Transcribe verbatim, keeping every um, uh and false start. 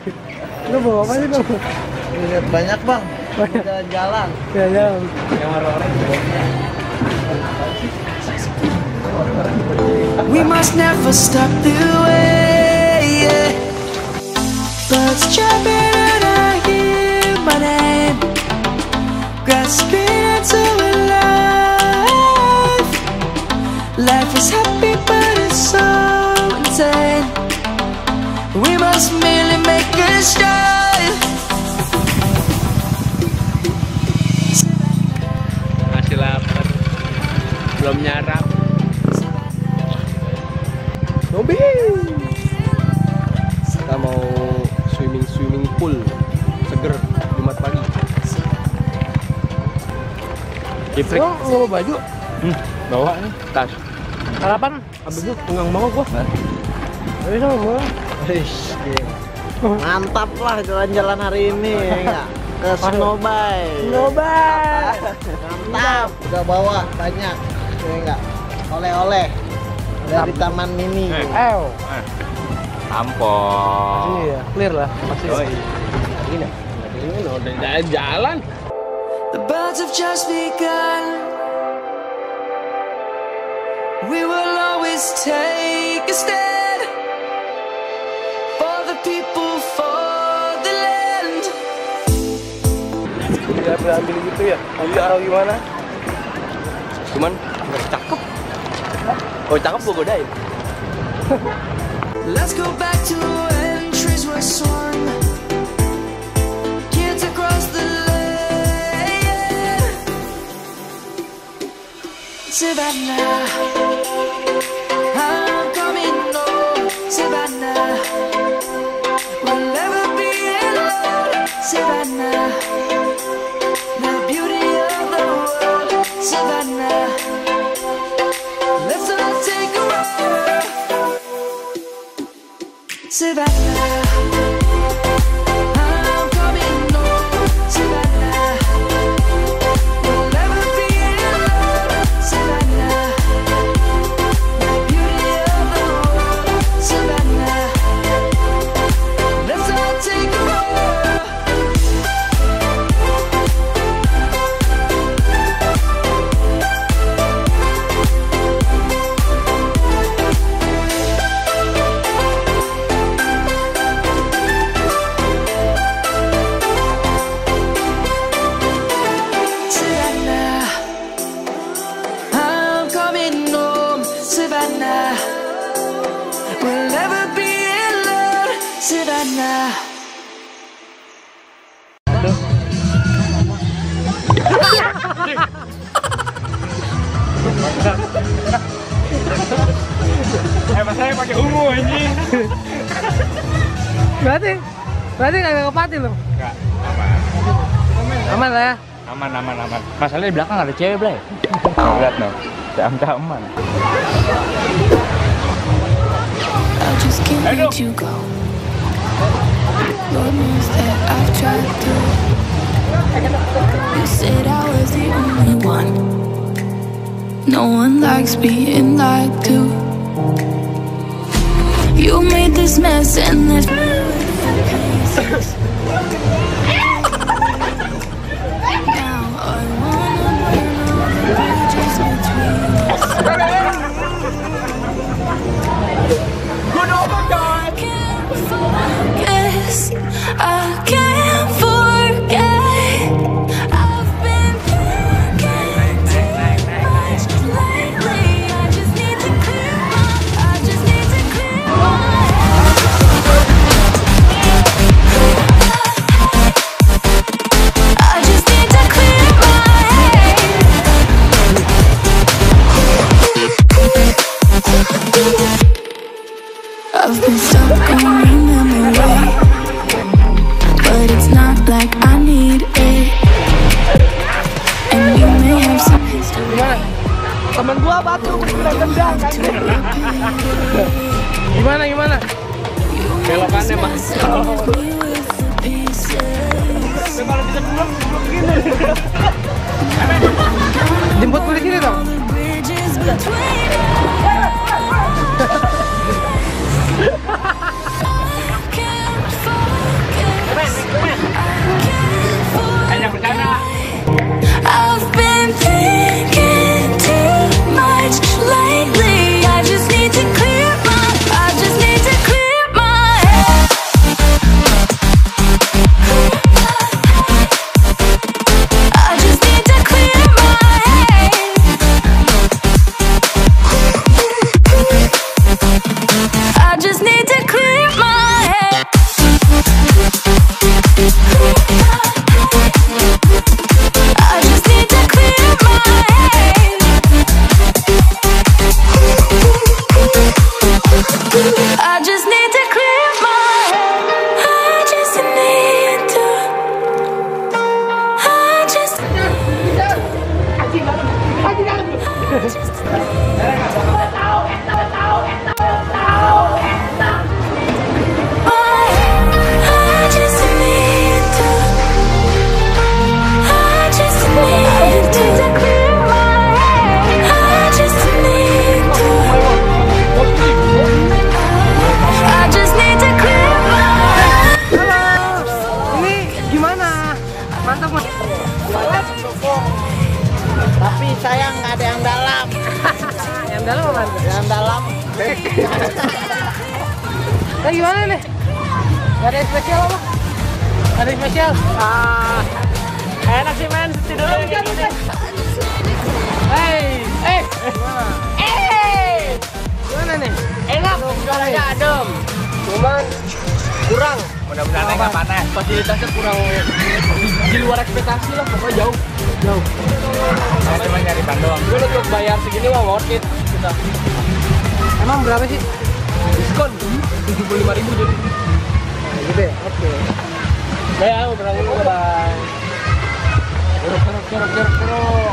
Lu bawa apa sih bang? Lihat banyak bang. Jalan-jalan. Jalan. Yang warna-warna. We must never stop the way, yeah. Birds chirping and I hear my name, grasping into life. Life is happy but it's so insane. We must merely make a start. Masih lapar, belum nyarap. Zombie. Kita mau swimming swimming pool seger Jumat pagi. Gifrik. Oh, bawa baju. Hmm, bawa nih tas. Sarapan. Abis itu tenggang banget gua. Ayo sama gua. Mantap lah jalan-jalan hari ini ya enggak? Ke Snowbay. Snowbay. Mantap. Udah bawa banyak ya enggak? Oleh-oleh dari Taman Mini. Eh. Ew. Tampon. Iya, clear lah. Pasti. Oh iya. Ini. Ini udah jalan-jalan. The birds have just begun. We will always take a stand for the people, for the land. Dia ambil gitu ya. Ambil atau gimana? Cuman nggak cakep. Kalau cakep gue godain. Let's go back to when trees were swung, kids across the land. Savannah, I'm coming home. Savannah, we'll never be alone. Savannah, the beauty of the world. Savannah, let's all take a ride. Savannah, I'm coming home. Savannah, we'll never be alone. Savannah, the beauty of the world. Savannah, let's all take a ride. Savannah, I'm coming home. Savannah, we'll never be alone. Savannah. Eh, masanya pakai ungu ini. Berarti, berarti nggak kepati loh. Enggak, aman. Aman lah ya. Aman, aman, aman. Masalahnya di belakang ada cewek, Blay. Lihat no. Aman. I just can't Hello. let you go. Lord knows that I've tried to. You said I was the only one. No one likes being lied to. You made this mess and left me with pieces. Now I wanna burn all the bridges between us. I can't focus. I can't forget. I've been thinking too much lately. I just need to clear my. I just need to clear my head. I just need to clear my head. I've been stuck on your memory, but it's not like I need it. And you may have some history. Gimana? Temen gua batu beneran tendang kan? Gimana gimana? Belokannya mas. Jemput gue di sini dong. I just need to clear my head. I just need to clear my head. I just need to. I just. I just need to. I just need to clear my head. I just need to. I just need to clear my head. Ini gimana? Mantap mas. Tapi sayang nggak ada yang dalam. Yang dalam apa? Yang dalam. Nah, gimana nih? Gak ada yang spesial apa? Gak ada yang spesial? Ah, enak sih men, tidur dulu kayak gini. Hei, eh, gimana? Eh, gimana nih? Enak, suaranya adem. Cuman kurang. Mudah-mudahan nggak panas. Fasilitasnya kurang di luar ekspektasi lah, pokoknya jauh. Jauh. Saya cuma nyari ban doang. Gue untuk bayar segini mah worth it kita. Emang berapa sih? Diskon tujuh puluh lima ribu jadi. Nah, gitu ya? Oke. Bayar berang dulu bye. Kerok kerok kerok kerok kerok.